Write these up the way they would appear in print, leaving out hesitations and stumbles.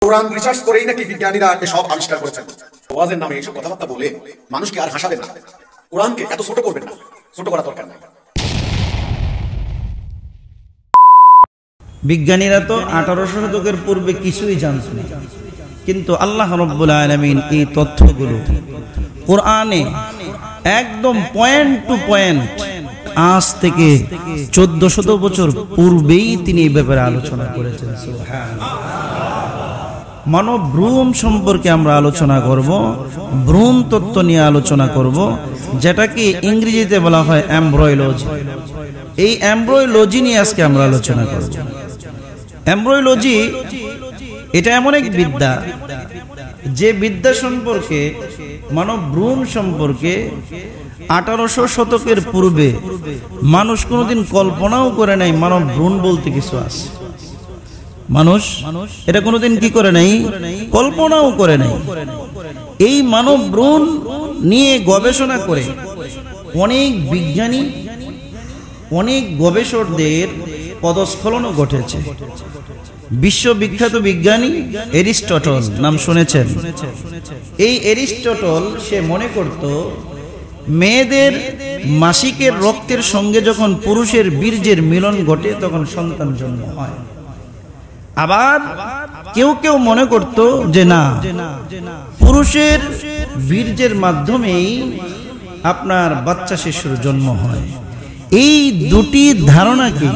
কোরআন research করেই নাকি বিজ্ঞানীরা সব আবিষ্কার করেছেন। ওয়াজের নামে এইসব কথাবার্তা বলে মানুষকে আর হাসাবেন না, কোরআনকে এত ছোট করবেন না, ছোট করা দরকার নাই। বিজ্ঞানীরা তো 1800 শতকের পূর্বে কিছুই জানত না, কিন্তু আল্লাহ রাব্বুল আলামিন এই তথ্যগুলো কোরআনে একদম পয়েন্ট টু পয়েন্ট আজ থেকে 1400 বছর পূর্বেই তিনি এই ব্যাপারে আলোচনা করেছেন। সুবহানাল্লাহ। মানব ভ্রূণ সম্পর্কে আমরা আলোচনা করব, ভ্রূণ তত্ত্ব নিয়ে আলোচনা করব, যেটাকে ইংরেজিতে বলা হয় এমব্রয়োলজি। এই এমব্রয়োলজি নিয়ে আজকে আমরা আলোচনা করব। এমব্রয়োলজি এটা এমন এক বিদ্যা, যে বিদ্যা সম্পর্কে মানব ভ্রূণ সম্পর্কে 1800 শতকের পূর্বে মানুষ কোনোদিন কল্পনাও করে নাই মানব ভ্রূণ বলতে কিছু আছে। মানুষ এটা কোনোদিন কি করে নাই, কল্পনাও করে নাই। এই মানব ভ্রূণ নিয়ে গবেষণা করে অনেক বিজ্ঞানী, অনেক গবেষকদের পদস্খলনও ঘটেছে। বিশ্ববিখ্যাত বিজ্ঞানী এরিস্টটল নাম শুনেছেন? এই এরিস্টটল সে মনে করত মেয়েদের মাসিকের রক্তের সঙ্গে যখন পুরুষের বীর্যের মিলন ঘটে তখন সন্তান জন্ম হয়। আবার কেউ কেউ মনে করত যে না, পুরুষের বীর্যের মাধ্যমেই আপনার বাচ্চা শিশুর জন্ম হয়। এই দুটি ধারণাকে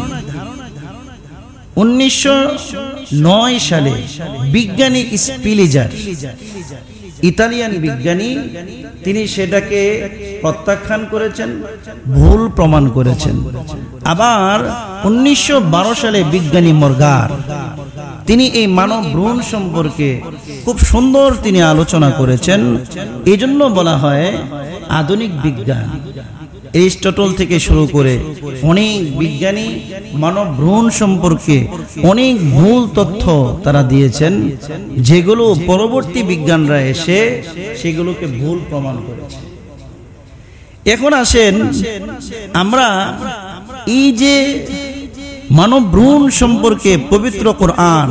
1909 সালে বিজ্ঞানী স্পিলিজার, ইতালিয়ান বিজ্ঞানী, তিনি সেটাকে প্রত্যাখ্যান করেছেন, ভুল প্রমাণ করেছেন। আবার 1912 সালে বিজ্ঞানী মর্গার, তিনি এই মানব ভ্রূণ সম্পর্কে খুব সুন্দর তিনি আলোচনা করেছেন। এই জন্য বলা হয় আধুনিক বিজ্ঞান। এরিস্টটল থেকে শুরু করে অনেক বিজ্ঞানী মানব ভ্রূণ সম্পর্কে অনেক ভুল তথ্য তারা দিয়েছেন, যেগুলো পরবর্তী বিজ্ঞানরা এসে সেগুলোকে ভুল প্রমাণ করেছে। এখন আসেন আমরা এই যে মানব ভ্রূণ সম্পর্কে পবিত্র কোরআন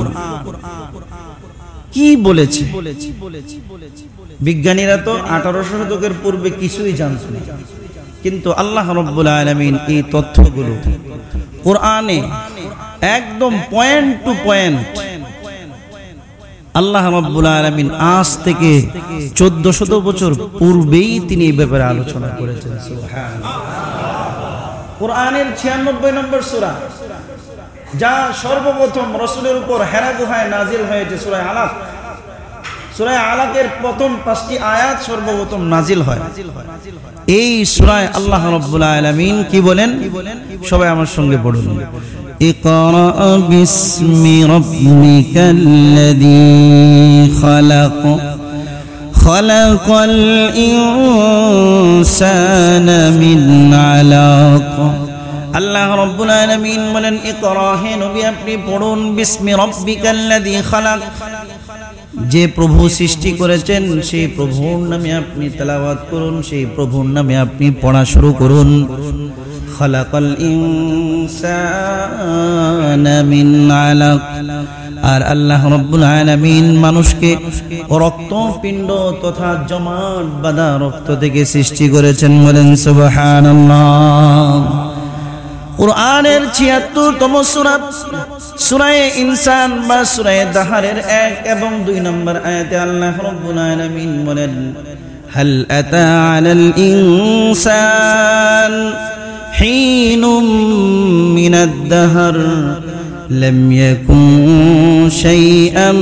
কি বলেছে। বিজ্ঞানীরা তো 1800 শতকের পূর্বে কিছুই জানত না, কিন্তু আল্লাহ রাব্বুল আলামিন এই তথ্যগুলো কোরআনে একদম পয়েন্ট টু পয়েন্ট আল্লাহ রাব্বুল আলামিন আজ থেকে 1400 বছর পূর্বেই তিনি এই ব্যাপারে আলোচনা করেছেন। সুবহানাল্লাহ। কোরআনের 96 নম্বর সূরা, যা সর্বপ্রথম রাসূলের উপর হেরা গুহায় নাজিল হয়েছে, সূরা আলাক। সূরা আলাকের প্রথম 5টি আয়াত সর্বপ্রথম নাজিল হয়। এই সূরায় আল্লাহ রাব্বুল আলামিন কি বলেন, সবাই আমার সঙ্গে পড়ুন। ইকরা বিসমি রাব্বিকাল্লাযী খালাক, খালাকাল ইনসানা মিন আলাক। আল্লাহ রাব্বুল আলামিন বলেন, ইকরা, হে নবী আপনি পড়ুন, বিসমি রাব্বিকাল্লাযী খালাক, যে প্রভু সৃষ্টি করেছেন সেই প্রভুর নামে আপনি তেলাওয়াত করুন, সেই প্রভুর নামে আপনি পড়া শুরু করুন। খালাকাল ইনসানা মিন আলাক। আর আল্লাহ রাব্বুল আলামিন মানুষকে রক্তপিণ্ড তথা জমাট বাঁধা রক্ত থেকে সৃষ্টি করেছেন। বলেন সুবহানাল্লাহ। কোরআনের 76তম সূরা, সূরা ইনসান বা সূরা দাহরের 1 এবং 2 নম্বর আয়াতে আল্লাহ রাব্বুল আলামিন বলেন, হাল আতা আলাল ইনসান হিনুম মিনাদ দাহর লাম ইয়াকুন শাইআম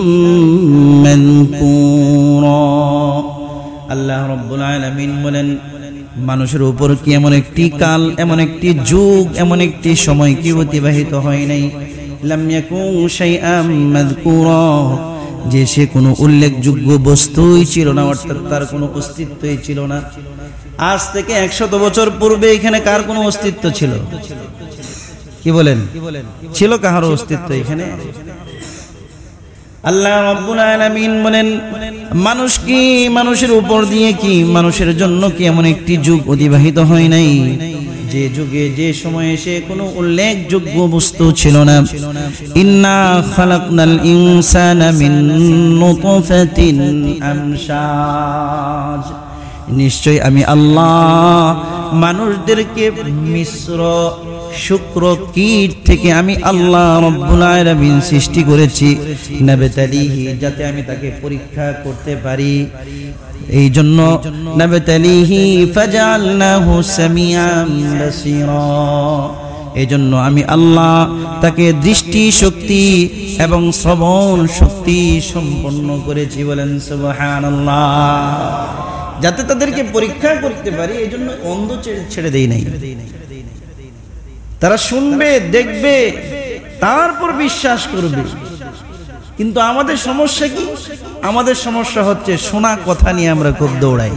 মানকুরা। আল্লাহ রাব্বুল আলামিন বলেন, মানুষের উপর কি এমন একটি কাল, এমন একটি যুগ, এমন একটি সময় কি অতিবাহিত হয় নাই, লাম ইয়াকুন শাইআম মাযকুরা, যে সে কোনো উল্লেখযোগ্য বস্তুই ছিল না, অর্থাৎ তার কোনো অস্তিত্বই ছিল না। আজ থেকে 100 বছর পূর্বে এখানে কার কোনো অস্তিত্ব ছিল? কি বলেন, ছিল কাহার অস্তিত্ব এখানে? আল্লাহ রাব্বুল আলামিন বলেন, মানুষ কি, মানুষের উপর দিয়ে কি, মানুষের জন্য কি এমন একটি যুগ অতিবাহিত হয় নাই যে যুগে যে সময়ে সে কোনো উল্লেখযোগ্য বস্তু ছিল না। ইন্না খালাকনাল ইনসানা মিন নুতফাতিন আমশাজ, নিশ্চয় আমি আল্লাহ মানুষদেরকে মিশ্র শুক্র কীট থেকে আমি আল্লাহ রব্বুল আলামিন সৃষ্টি করেছি। নাবতালিহি, যাতে আমি তাকে পরীক্ষা করতে পারি। এই জন্য নাবতালিহি ফাজআলনাহু সামিআন বাসীরা, এই জন্য আমি আল্লাহ তাকে দৃষ্টি শক্তি এবং শ্রবণ শক্তি সম্পন্ন করেছি। বলেন সুবহানাল্লাহ। যাতে তাদেরকে পরীক্ষা করতে পারি, এই জন্য অন্ধ ছেড়ে দেই নাই। তারা শুনবে, দেখবে, তারপর বিশ্বাস করবে। কিন্তু আমাদের সমস্যা কি? আমাদের সমস্যা হচ্ছে শোনা কথা নিয়ে আমরা খুব দৌড়াই,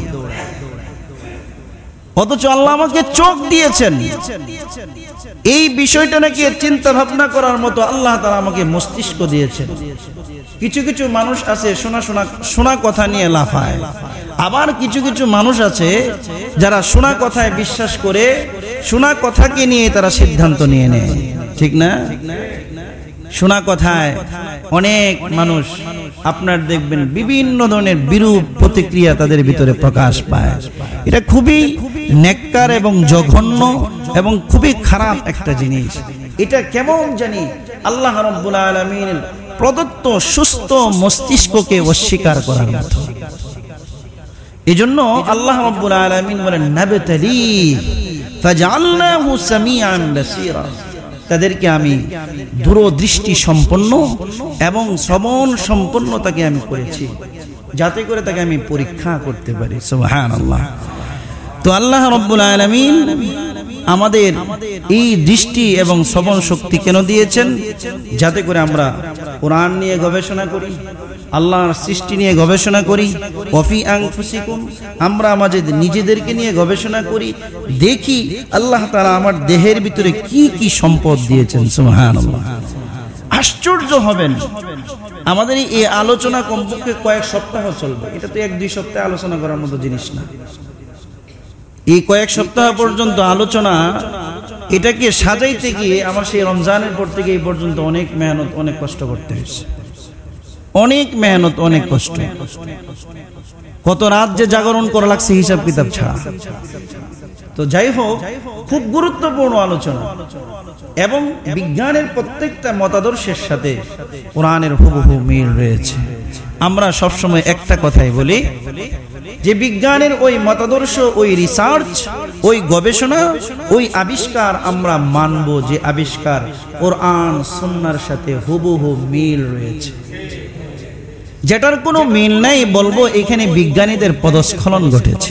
অথচ আল্লাহ আমাকে চোখ দিয়েছেন। এই বিষয়টা নাকি চিন্তা ভাবনা করার মতো আল্লাহ তাআলা আমাকে মস্তিষ্ক দিয়েছেন। কিছু কিছু মানুষ আছে শোনা কথা নিয়ে লাফায়, আবার কিছু কিছু মানুষ আছে যারা শোনা কথায় বিশ্বাস করে, শোনা কথাকে নিয়ে তারা সিদ্ধান্ত নিয়ে নেয়। ঠিক না? শোনা কথায় অনেক মানুষ আপনার দেখবেন বিভিন্ন ধরনের বিরূপ প্রতিক্রিয়া তাদের ভিতরে প্রকাশ পায়। এটা খুবই নেককার এবং জঘন্য এবং খুবই খারাপ একটা জিনিস। এটা কেমন জানি আল্লাহ রাব্বুল আলামিনের প্রদত্ত সুস্থ মস্তিষ্ককে অস্বীকার করার মতো। এজন্য আল্লাহ রাব্বুল আলামিন বলেন নাবতালি ফাজআলনাহু সামিআন বাসীরা, তাদেরকে আমি দূরদৃষ্টি সম্পন্ন এবং শ্রবণ সম্পন্ন তাকে আমি করেছি, যাতে করে তাকে আমি পরীক্ষা করতে পারি। সুবহানাল্লাহ। তো আল্লাহ রাব্বুল আলামিন আমাদের এই দৃষ্টি এবং শ্রবণ শক্তি কেন দিয়েছেন? যাতে করে আমরা কোরআন নিয়ে গবেষণা করি, আল্লাহর সৃষ্টি নিয়ে গবেষণা করি, ওয়াফি আনফুসিকুম, আমরা আমাদের নিজেদেরকে নিয়ে গবেষণা করি, দেখি আল্লাহ তাআলা আমার দেহের ভিতরে কি কি সম্পদ দিয়েছেন। সুবহানাল্লাহ। আশ্চর্য হবেন, আমাদের এই আলোচনা কমপক্ষে কয়েক সপ্তাহ চলবে। এটা তো 1-2 সপ্তাহে আলোচনা করার মতো জিনিস না। এই কয়েক সপ্তাহ পর্যন্ত আলোচনা, এটাকে সাজাইতে গিয়ে আমার সেই রমজানের পর থেকে এই পর্যন্ত অনেক মেহনত, অনেক কষ্ট করতে হয়েছে। অনেক মেহনত, অনেক কষ্ট। কত রাত যে জাগরণ করা লাগছে হিসাব কিতাব ছাড়া। তো যাই হোক, খুব গুরুত্বপূর্ণ আলোচনা এবং বিজ্ঞানের প্রত্যেকটা মতাদর্শের সাথে কোরআনের হুবহু মিল রয়েছে। আমরা সবসময় একটা কথাই বলি যে বিজ্ঞানের ওই মতাদর্শ, ওই রিসার্চ, ওই গবেষণা, ওই আবিষ্কার আমরা মানব যে আবিষ্কার কোরআন সুন্নাহর সাথে হুবহু মিল রয়েছে। যেটার কোনো মিল নাই বলবো এখানে বিজ্ঞানীদের পদস্খলন ঘটেছে।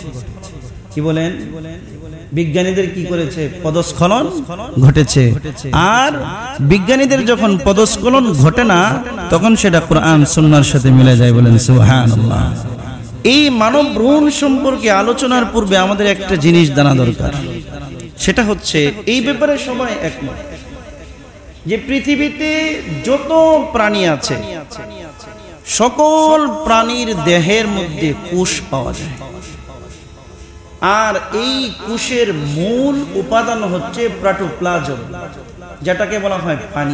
কি বলেন? বিজ্ঞানীদের কি করেছে? পদস্খলন ঘটেছে। আর বিজ্ঞানীদের যখন পদস্খলন ঘটে না, তখন সেটা কোরআন সুন্নাহর সাথে মিলে যায়। বলেন সুবহানাল্লাহ। এই মানব ভ্রূণ সম্পর্কে আলোচনার পূর্বে আমাদের একটা জিনিস জানা দরকার, সেটা হচ্ছে এই ব্যাপারে সবাই একমত যে পৃথিবীতে যত প্রাণী আছে সকল প্রাণীর দেহের মধ্যে কোষ পাওয়া যায়। আর এই কোষের মূল উপাদান হচ্ছে প্রোটোপ্লাজম, যেটাকে বলা হয় পানি।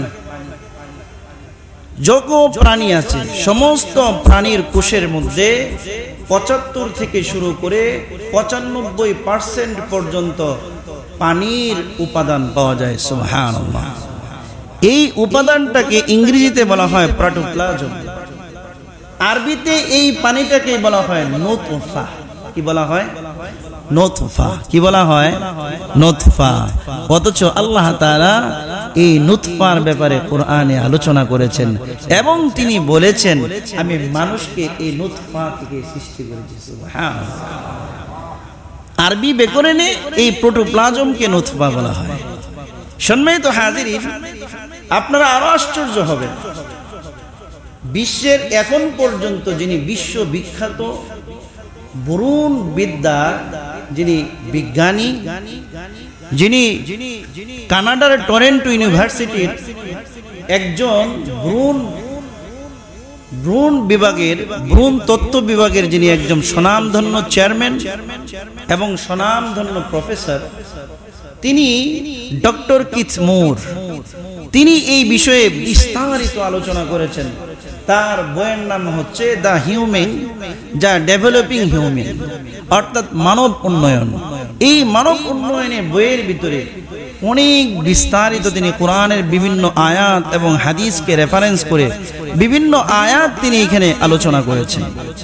যত প্রাণী আছে সমস্ত প্রাণীর কোষের মধ্যে 75 থেকে শুরু করে 95% পর্যন্ত পানির উপাদান পাওয়া যায়। সুবহানাল্লাহ। এই উপাদানটাকে ইংরেজিতে বলা হয় প্রোটোপ্লাজম, আরবিতে এই পানিটাকে বলা হয় নুতফা। কি বলা হয়? নুতফা। কি বলা হয়? নুতফা। অথচ আল্লাহ তাআলা এই নুতফার ব্যাপারে কোরআনে আলোচনা করেছেন এবং তিনি বলেছেন আমি মানুষকে এই নুতফা থেকে সৃষ্টি করেছি। সুবহানাল্লাহ। আরবি ব্যাকরণে এই প্রোটোপ্লাজমকে নুতফা বলা হয়। সম্মানিত হাজিরিন, আপনারা আরো আশ্চর্য হবেন, বিশ্বের এখন পর্যন্ত যিনি বিশ্ববিখ্যাত ভ্রূণ বিদ্যা, যিনি বিজ্ঞানী, যিনি কানাডার টরেন্টো ইউনিভার্সিটির একজন ভ্রূণ বিভাগের, ভ্রূণ তত্ত্ব বিভাগের যিনি একজন স্বনামধন্য চেয়ারম্যান এবং স্বনামধন্য প্রফেসর, তিনি ডক্টর কিথ মুর, তিনি এই বিষয়ে বিস্তারিত আলোচনা করেছেন। তার বইয়ের নাম হচ্ছে দ্য হিউম্যান, যা ডেভেলপিং হিউম্যান, অর্থাৎ মানব উন্নয়ন। এই মানব উন্নয়নের বইয়ের ভিতরে অনেক বিস্তারিত তিনি কোরআনের বিভিন্ন আয়াত এবং হাদিসকে রেফারেন্স করে বিভিন্ন আয়াত তিনি এখানে আলোচনা করেছেন।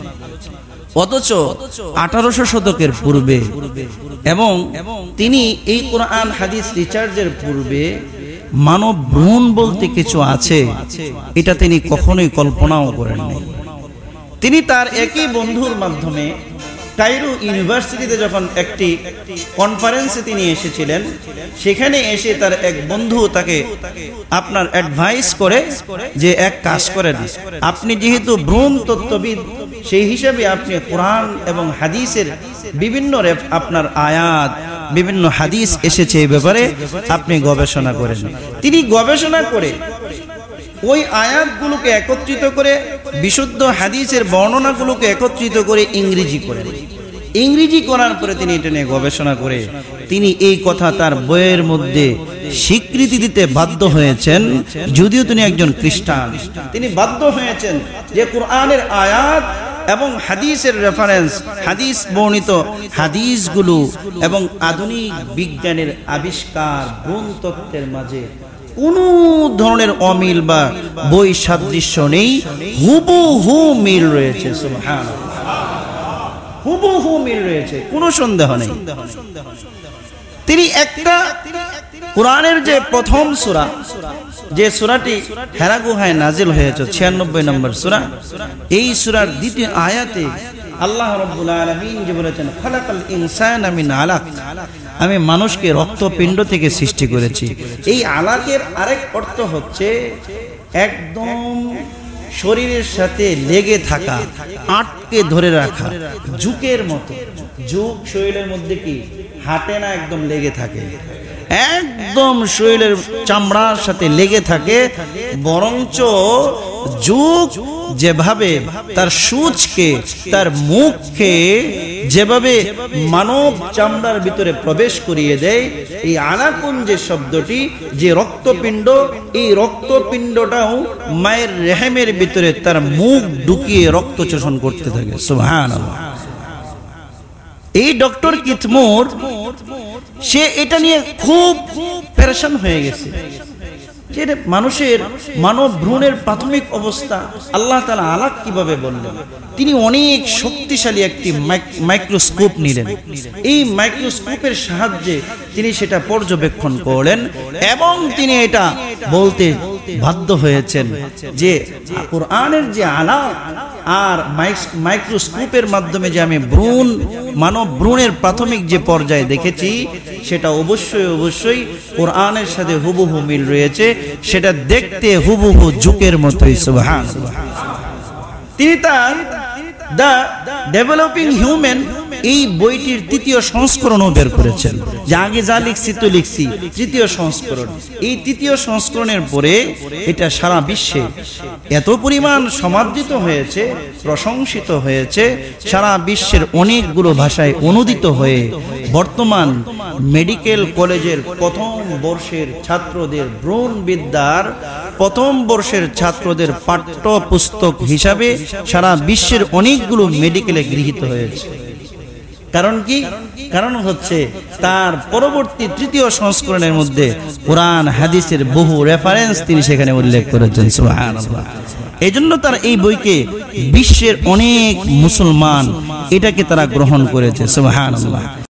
অথচ 1800 শতকের পূর্বে এবং তিনি এই কোরআন হাদিস রিসার্চের পূর্বে মানব ভ্রূণ বলতে কিছু আছে এটা তিনি কখনোই কল্পনাও করেননি। তিনি তার একই বন্ধুর মাধ্যমে কায়রো ইউনিভার্সিটিতে যখন একটি কনফারেন্সে তিনি এসেছিলেন, সেখানে এসে তার এক বন্ধু তাকে আপনার অ্যাডভাইস করে যে এক কাজ করেন, আপনি যেহেতু ভ্রূণ তত্ত্ববিদ, সেই হিসাবে আপনি কোরআন এবং হাদিসের বিভিন্ন আপনার আয়াত, বিভিন্ন হাদিস এসেছে এই ব্যাপারে আপনি গবেষণা করেন। তিনি গবেষণা করে ওই আয়াতগুলোকে একত্রিত করে, বিশুদ্ধ হাদিসের বর্ণনাগুলোকে একত্রিত করে ইংরেজি করেন। ইংরেজি করার পরে তিনি এটা নিয়ে গবেষণা করে তিনি এই কথা তার বইয়ের মধ্যে স্বীকৃতি দিতে বাধ্য হয়েছেন। যদিও তিনি একজন খ্রিস্টান, তিনি বাধ্য হয়েছেন যে কোরআনের আয়াত এবং হাদিসের রেফারেন্স, হাদিস বর্ণিত হাদিসগুলো এবং আধুনিক বিজ্ঞানের আবিষ্কার ভ্রূণ তত্ত্বের মাঝে কোনো ধরনের অমিল বা বৈসাদৃশ্য নেই, হুবহু মিল রয়েছে। সুবহানাল্লাহ, হুবহু মিল রয়েছে, কোনো সন্দেহ নেই। তিনি একটা কোরআনের যে প্রথম সূরা, যে সূরাটি হেরা গুহায় নাজিল হয়েছে, 96 নম্বর সূরা, এই সূরার দ্বিতীয় আয়াতে আল্লাহ রাব্বুল আলামিন যে বলেছেন, খালাকাল ইনসানা মিন আলাক, আমি মানুষকে রক্তপিণ্ড থেকে সৃষ্টি করেছি। এই আলাকের আরেক অর্থ হচ্ছে একদম শরীরের সাথে লেগে থাকা, আটকে ধরে রাখা, জুকের মতো। জুক শরীরের মধ্যে কি হাঁটে না, একদম লেগে থাকে, একদম শরীরের চামড়ার সাথে লেগে থাকে। বরঞ্চ জুক যেভাবে তার সূচকে, তার মুখকে যেভাবে মানব চামড়ার ভিতরে প্রবেশ করিয়ে দেয়, এই আলাকুন যে শব্দটি, যে রক্তপিণ্ড, এই রক্তপিণ্ডটাও মায়ের রেহেমের ভিতরে তার মুখ ঢুকিয়ে রক্ত শোষণ করতে থাকে। সুবহানাল্লাহ। এই ডক্টর কিথ মুর সে এটা নিয়ে খুব পেরেশান হয়ে গেছে যে মানুষের মানব ভ্রূণের প্রাথমিক অবস্থা আল্লাহ তাআলা আলাক কিভাবে বললেন। তিনি অনেক শক্তিশালী একটি মাইক্রোস্কোপ নিলেন। এই মাইক্রোস্কোপের সাহায্যে তিনি সেটা পর্যবেক্ষণ করলেন এবং তিনি এটা বলতে বাধ্য হয়েছেন যে কোরআনের যে আলাক আর মাইক্রোস্কোপের মাধ্যমে যে আমি ভ্রূণ, মানব ভ্রূণের প্রাথমিক যে পর্যায়ে দেখেছি, সেটা অবশ্যই অবশ্যই কোরআনের সাথে হুবহু মিল রয়েছে, সেটা দেখতে হুবহু জুকের মতোই। সুবহানাল্লাহ। তিনি তার দ্য ডেভেলপিং হিউম্যান এই বইটির তৃতীয় সংস্করণও বের করেছেন। যে আগে যা লিখছি তো লিখছি, তৃতীয় সংস্করণ। এই তৃতীয় সংস্করণের পরে এটা সারা বিশ্বে এত পরিমাণ সমাদৃত হয়েছে, প্রশংসিত হয়েছে, সারা বিশ্বের অনেকগুলো ভাষায় অনুদিত হয়ে বর্তমান মেডিকেল কলেজের প্রথম বর্ষের ছাত্রদের, ভ্রূণবিদ্যার প্রথম বর্ষের ছাত্রদের পাঠ্যপুস্তক হিসাবে সারা বিশ্বের অনেকগুলো মেডিকেলে গৃহীত হয়েছে। কারণ কি? কারণ হচ্ছে তার পরবর্তী তৃতীয় সংস্করণের মধ্যে কোরআন হাদিসের বহু রেফারেন্স তিনি সেখানে উল্লেখ করেছেন। সুবহানাল্লাহ। এই জন্য তার এই বইকে বিশ্বের অনেক মুসলমান এটাকে তারা গ্রহণ করেছে। সুবহানাল্লাহ।